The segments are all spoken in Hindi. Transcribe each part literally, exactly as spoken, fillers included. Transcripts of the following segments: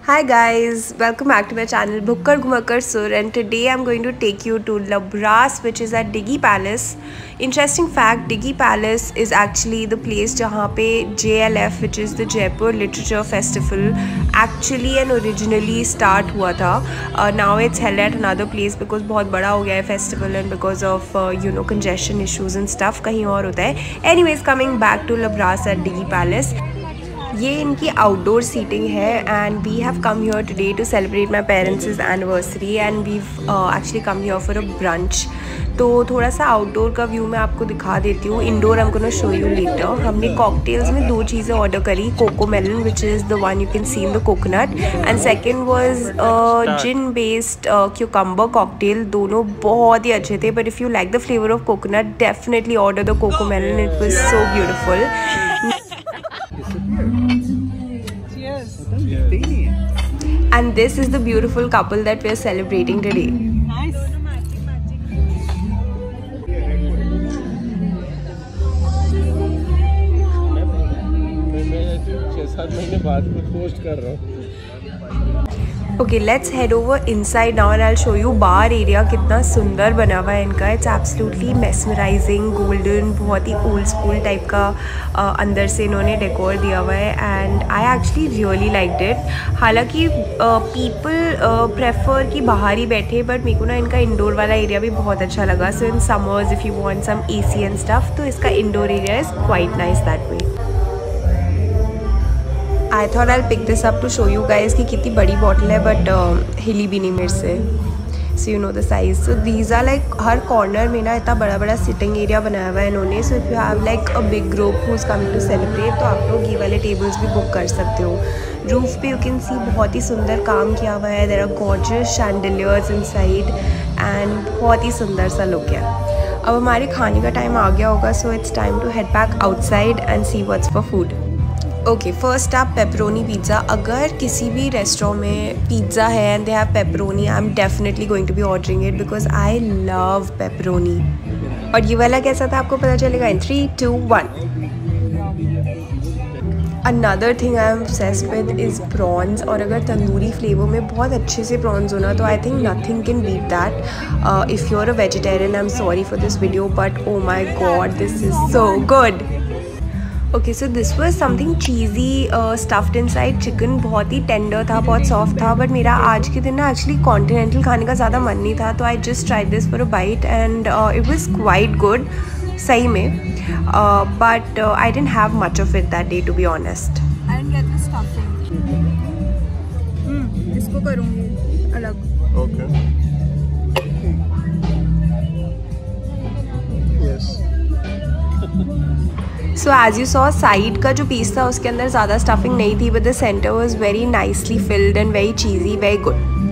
Hi guys, welcome back to my channel Bhukkar Ghumakar Sur, and today I'm going to take you to Labras, which is at Diggi Palace. Interesting fact, Diggi Palace is actually the place जहाँ पे J L F, which is the Jaipur Literature Festival, actually and originally start हुआ था. Uh, now it's held at another place because बहुत बड़ा हो गया है festival and because of uh, you know congestion issues and stuff कहीं और होता है. Anyways, coming back to Labras at Diggi Palace. ये इनकी आउटडोर सीटिंग है and we have come here today to celebrate my parents anniversary and we actually come here for a brunch. तो थोड़ा सा आउटडोर का व्यू मैं आपको दिखा देती हूँ. Indoor I am gonna show you later. हमने कॉकटेल्स में दो चीज़ें ऑर्डर करी, coco melon which is the one you can see in the coconut, and second was gin based cucumber cocktail. दोनों बहुत ही अच्छे थे, but if you like the flavour of coconut definitely order the coco melon. It was so beautiful. And this is the beautiful couple that we are celebrating today. Nice. Okay, let's head over inside now and I'll show you bar area कितना सुंदर बना हुआ है इनका. It's absolutely mesmerizing, golden, बहुत ही old school type का uh, अंदर से इन्होंने डेकोर दिया हुआ है and I actually really liked it. हालांकि uh, people uh, prefer कि बाहर ही बैठे, but मेरे को ना इनका इंडोर वाला एरिया भी बहुत अच्छा लगा. So in summers if you want some A C and stuff, तो इसका indoor area is quite nice that way. I thought I'll pick this up to show you guys कि कितनी बड़ी बॉटल है, बट uh, हिली भी नहीं मेरे से. So you know the size. So these are like हर कॉर्नर में ना इतना बड़ा बड़ा सिटिंग एरिया बनाया हुआ है इन्होंने. So if you have like a big group who's coming to celebrate, तो आप लोग ये वाले टेबल्स भी बुक कर सकते हो. रूफ पे you can see बहुत ही सुंदर काम किया हुआ है. There are gorgeous chandeliers inside and बहुत ही सुंदर सा लुक है. अब हमारे खाने का टाइम आ गया होगा, so it's time to head back outside and see what's for food. Okay, first आप पेपरोनी पिज़्ज़ा. अगर किसी भी रेस्टोरेंट में पिज़्ज़ा है and they have pepperoni, I am definitely going to be ordering it because I love pepperoni. और ये वाला कैसा था आपको पता चलेगा in three two one. Another thing I am obsessed with is prawns. और अगर तंदूरी फ्लेवर में बहुत अच्छे से प्रॉन्स होना, तो I think nothing can beat that. If you are a vegetarian, I am sorry for this video, but oh my god, this is so good. Okay, so this was something cheesy stuffed inside chicken. बहुत ही टेंडर था, बहुत सॉफ्ट था, बट मेरा आज के दिन ना एक्चुअली कॉन्टिनेंटल खाने का ज़्यादा मन नहीं था, तो I just tried this for a bite and it was quite good सही में, but I didn't have much of it that day to be honest. I didn't get the stuffing. Hmm, इसको करूँगी अलग. Okay. Yes. So as you saw, side का जो पीस था उसके अंदर ज़्यादा स्टफिंग नहीं थी, but the centre was very nicely filled and very cheesy, very good.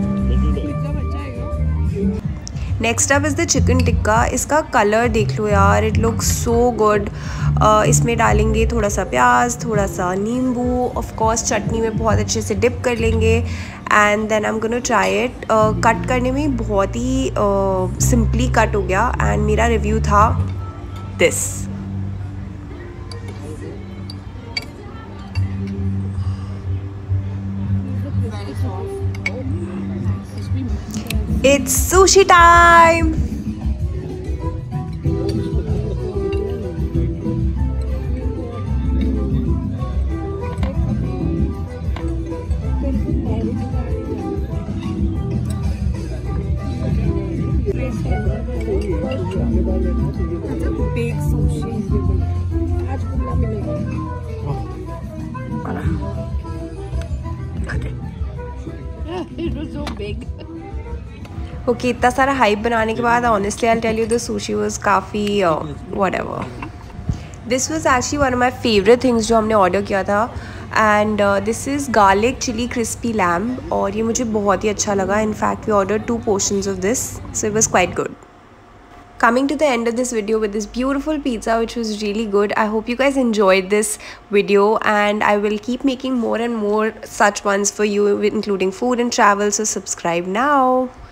Next up is the chicken tikka. इसका कलर देख लो यार, इट लुक्स सो गुड. इसमें डालेंगे थोड़ा सा प्याज, थोड़ा सा नींबू, ऑफ कोर्स चटनी में बहुत अच्छे से डिप कर लेंगे and then I am gonna try it. Cut करने में बहुत ही सिंपली uh, कट हो गया एंड मेरा रिव्यू था this. It's sushi time! That's a big sushi. It was so big. Okay okay, इतना सारा हाइप बनाने के बाद honestly I tell you the sushi was काफ़ी whatever. This was actually one of my favourite things जो हमने ऑर्डर किया था, and this is garlic chilli crispy lamb, और ये मुझे बहुत ही अच्छा लगा. In fact we order two portions of this, so it was quite good. Coming to the end of this video with this beautiful pizza which was really good. I hope you guys enjoyed this video and I will keep making more and more such ones for you, including food and travel, so subscribe now.